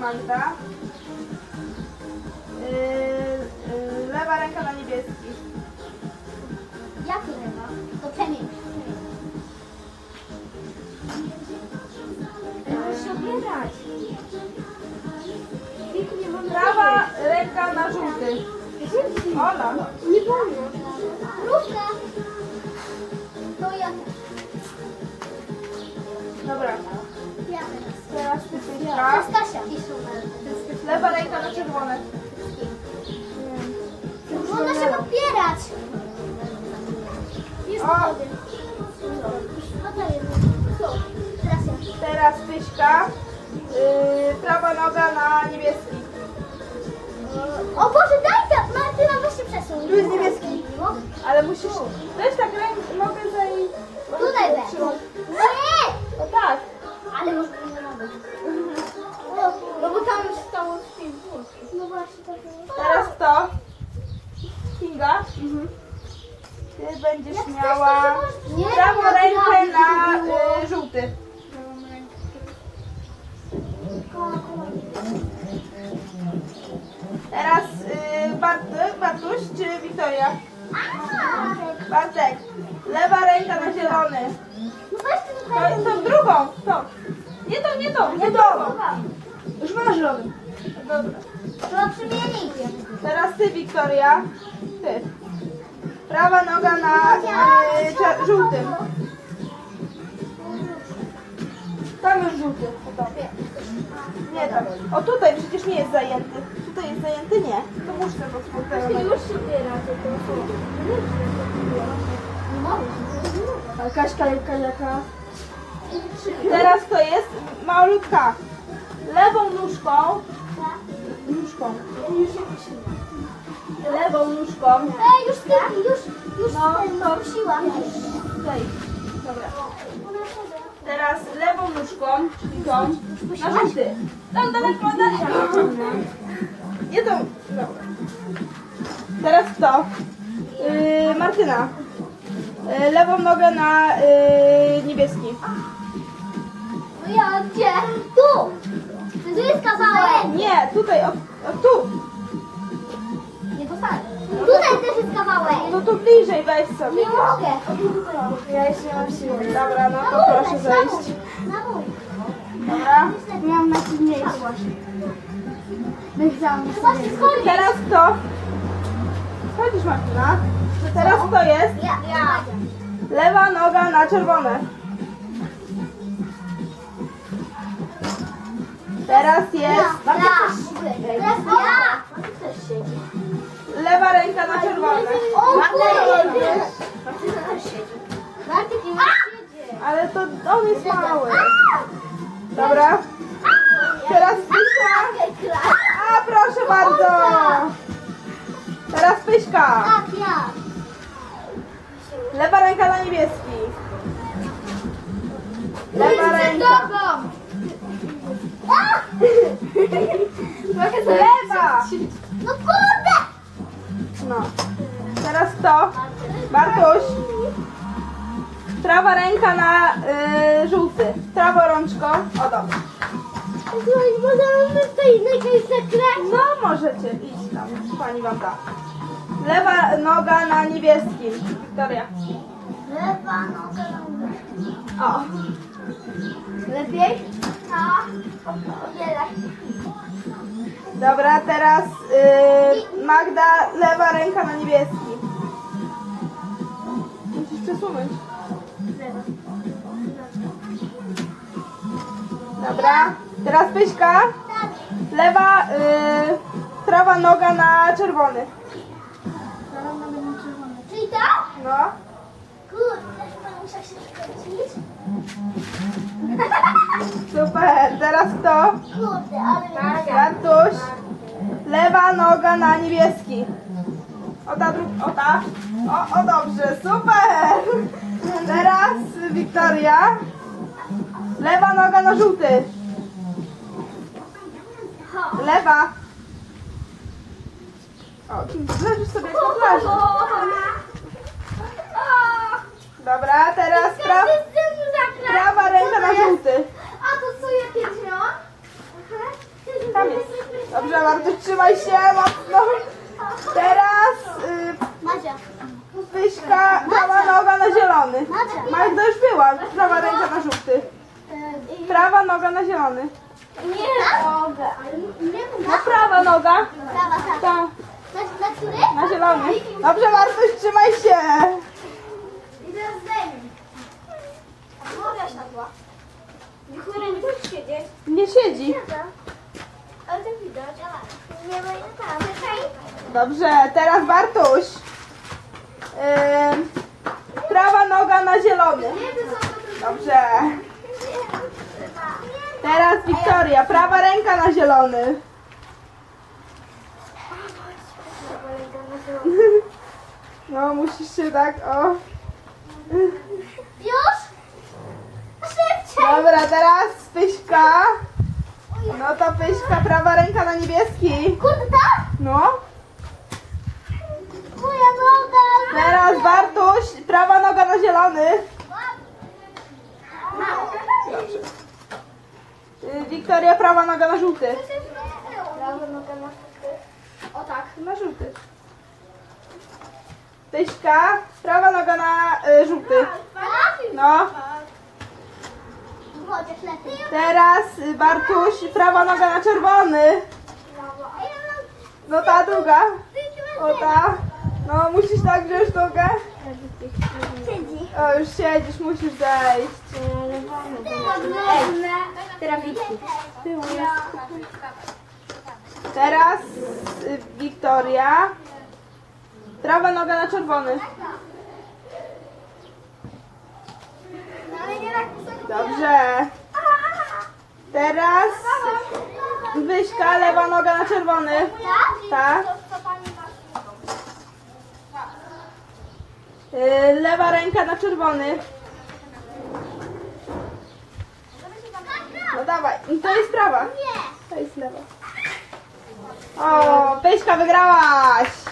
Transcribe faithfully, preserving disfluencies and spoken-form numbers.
Magda. Yy, yy, lewa ręka na niebieski. Jak lewa? To przemień. Możesz się opierać. Prawa ręka na żółty. Ola. Nie wolno. Rówka. To ja. Dobra. Ja teraz. Teraz ty To Pyśka. jest Kasia. Lewa ręka na czerwone. Można się popierać. Jest O. gotowy. No to jest. Tu. Teraz ja. Teraz Pyśka. Yy, prawa noga na niebieski. O Boże, daj to! Martyna, weź się przesuń. Tu jest niebieski. Ale musisz... Weź tak rękę, nogę za i... Tutaj weź. Nie! O tak. Ale może nie robić. No bo tam już stało z tym. No właśnie, to było. Teraz kto? Kinga. Ty będziesz miała Nie, prawą ja rękę prawie na było. y, żółty. Teraz y, Bart, Bartuś czy Wiktoria? Bartek. Lewa ręka na zielony. No weź To, to drugą. To. Nie to, nie to, nie to. Już masz zielony. Dobra. Trzeba przemienić. Teraz ty, Wiktoria. Ty. Prawa noga na y, cze- żółtym. Tam już żółty. O, tam. Nie tam. O tutaj przecież nie jest zajęty. Tutaj jest zajęty? Nie. To muszę tego współpracować. Już się opiera, tylko A Kaśka jaka jaka? Teraz to jest malutka. Lewą nóżką. Nóżką. Lewą nóżką. Ej, już ty, już, już No, ten, to- prosiłam. Tutaj. Dobra. Teraz lewą nóżką, czyli tą, na żółty. Tam daleko, daleko. Nie tą. Dobra. Teraz kto? Yy, Martyna. Yy, lewą nogę na yy, niebieski. No ja, gdzie? Tu! Tu jest kawałek. Nie, tutaj, o, o tu. Nie postawię. Tutaj też jest kawałek. No to bliżej weź sobie. Nie mogę. ja jeszcze nie mam siły. Dobra, no to Na proszę mój, zejść. Na mój. Dobra. Miałam najtrudniejsze właśnie. Wygrałam To właśnie schodzi. Teraz kto? Chodzisz, Martyna. Teraz kto jest? Ja, ja. Lewa noga na czerwone. Teraz jest Ja. Teraz ja. lewa ręka na czerwone. O kurde. Bartek nie ma siedzie. Ale to on jest mały. Dobra. Teraz Pyśka. A proszę bardzo. Teraz Pyśka. Tak, ja. Lewa ręka na niebieski. Lewa ręka. Lewa. No kurde. No. Teraz kto? Bartuś. Prawa ręka na y, żółty. Prawą rączką. O dobrze. Możemy tutaj jakieś sekret? No możecie iść tam. Pani wam da. Lewa noga na niebieskim. Wiktoria. Lewa noga. O. Lepiej? Tak. O wiele. Dobra, teraz y, Magda, lewa ręka na niebieski. Musisz przesunąć. Dobra, teraz Pyśka. Lewa, y, prawa noga na czerwony. Czyli tak? No. Kurde, chyba muszę się skręcić. Super, teraz kto? Kurde, ale nie. Bartuś. Lewa noga na niebieski. O ta druga, o ta. O, o dobrze, super. Teraz Wiktoria. Lewa noga na żółty. Lewa. O, leżysz sobie na plaży. Dobra, teraz pra, prawa ręka na żółty. A to co ja pierwszy miałam? Tam Dobrze, Bartuś, trzymaj się mocno. Teraz y, Madzia. Pyśka, prawa noga na zielony. Madzia. Magda już była, prawa ręka na żółty. Prawa noga na zielony. Nie mogę. Nie No prawa noga. Prawa, tak. Ta, Na, na który? na zielony. Dobrze, Bartuś, trzymaj się. I teraz zdejmij. Mogę siadła. Niektóre nie też siedzieć. Nie siedzi. Ale to widać. Nie ma inny tam. Czekaj. Dobrze, teraz Bartuś. Ym, prawa noga na zielony. Dobrze. Teraz Wiktoria, prawa ręka na zielony. No, musisz się tak, o. Już? Szybciej. Dobra, teraz Pyśka. No to Pyśka, prawa ręka na niebieski. Kurde, tak? No. Moja noga. Teraz Bartuś, prawa noga na zielony. Dobrze. Y, Wiktoria, prawa noga na żółty. Prawa noga na żółty. O tak. Na żółty. Pyśka, prawa noga na y, żółty. No. Chociaż lepiej. Teraz y, Bartuś, prawa noga na czerwony. No ta druga. O ta. No musisz tak wziąć nogę. Siedzi. O, już siedzisz, musisz zejść. Ej, trawiki. Teraz y, Wiktoria. Prawa noga na czerwony. Ale nie tak wysoko. Dobrze. Teraz Wyśka, lewa noga na czerwony. Tak. Y, lewa ręka na czerwony. No dawaj, i to jest prawa. Nie. To jest lewa. O, Pyśka, wygrałaś.